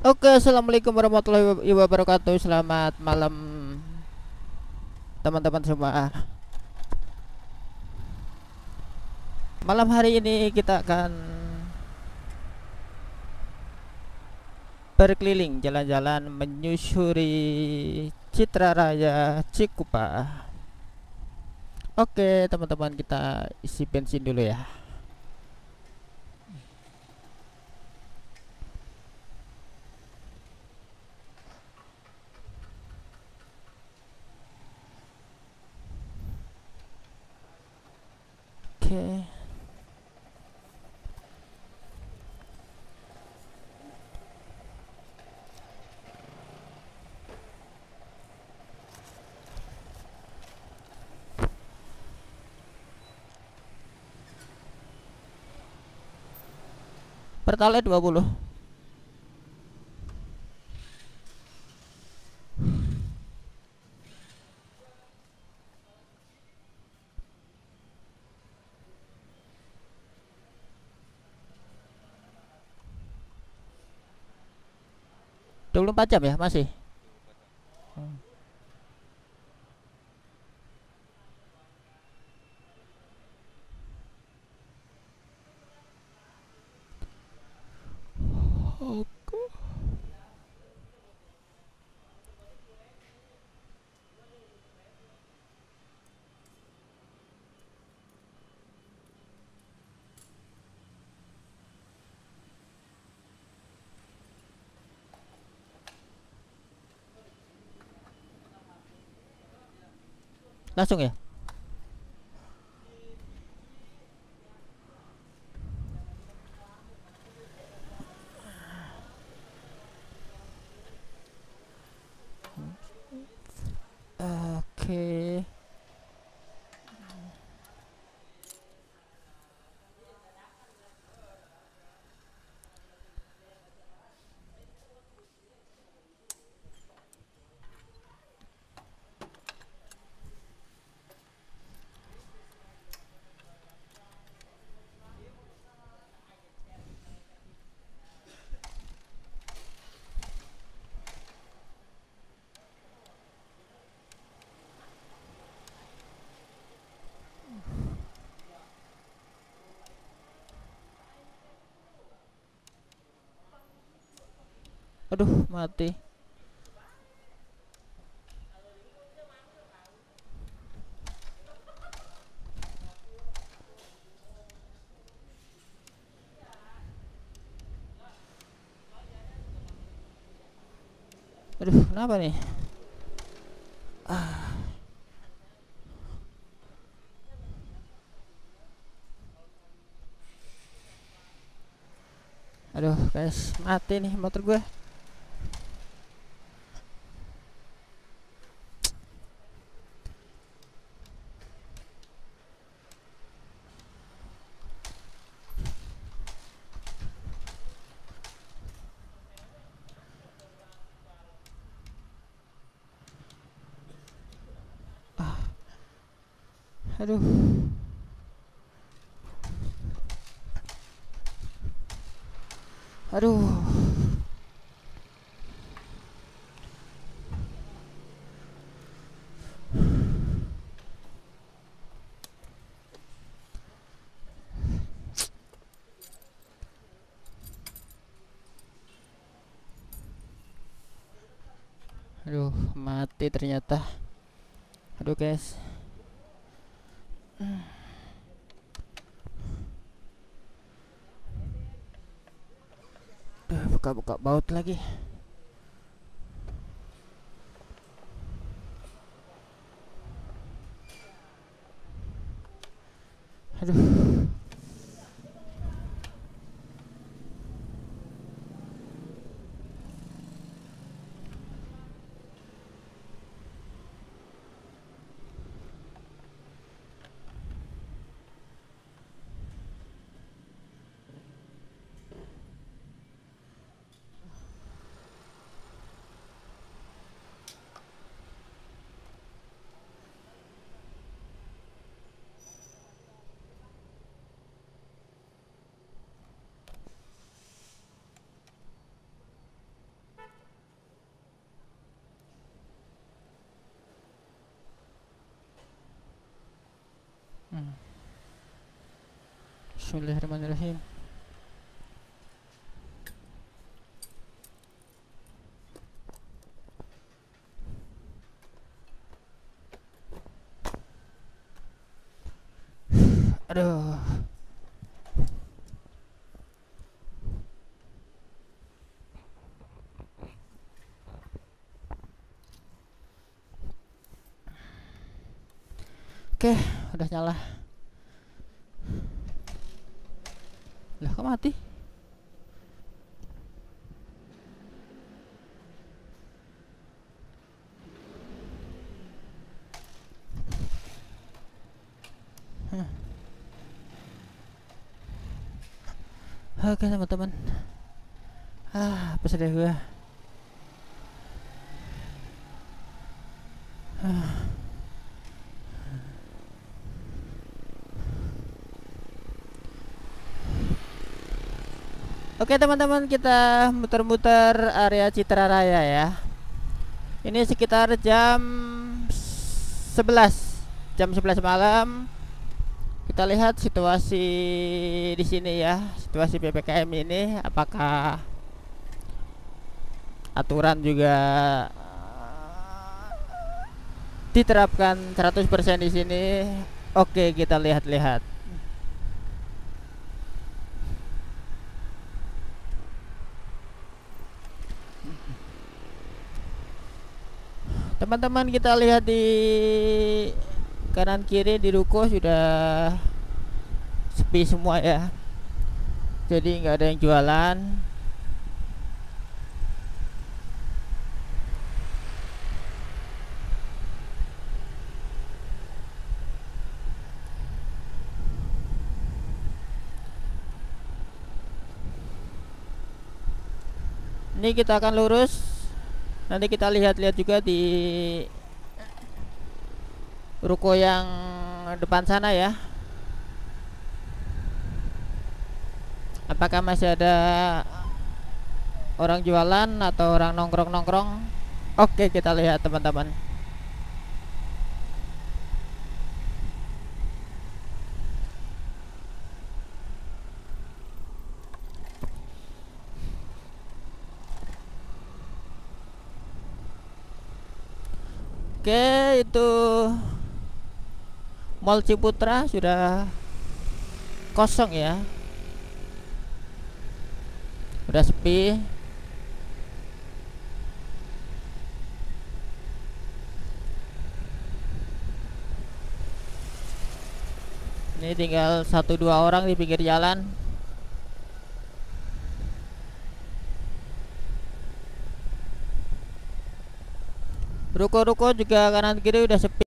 Oke, assalamualaikum warahmatullahi wabarakatuh. Selamat malam, teman-teman semua. Malam hari ini kita akan berkeliling jalan-jalan menyusuri Citra Raya Cikupa. Oke, teman-teman, kita isi bensin dulu ya. Oke. Pertalite 20. 24 jam ya masih. Oke. Langsung ya. Oke. Aduh, mati. Aduh, kenapa nih? Aduh, guys, mati nih motor gue. Aduh. Aduh. Aduh, mati ternyata. Aduh, guys. Aduh, buka-buka baut lagi. Aduh. Bismillahirrahmanirrahim. Aduh. Oke, udah nyala. Lah, kok mati? Oke teman-teman. Apa sedih gue. Oke teman-teman, kita muter-muter area Citra Raya ya. Ini sekitar jam 11 malam. Kita lihat situasi di sini ya, situasi PPKM ini, apakah aturan juga diterapkan 100% di sini. Oke, kita lihat-lihat. Teman-teman, kita lihat di kanan kiri di ruko sudah sepi semua ya, jadi nggak ada yang jualan. Ini kita akan lurus. Nanti kita lihat-lihat juga di ruko yang depan sana ya, apakah masih ada orang jualan atau orang nongkrong-nongkrong. Oke, kita lihat teman-teman. Oke, itu Mall Ciputra sudah kosong ya, udah sepi. Ini tinggal 1-2 orang di pinggir jalan. Ruko-ruko juga kanan kiri udah sepi.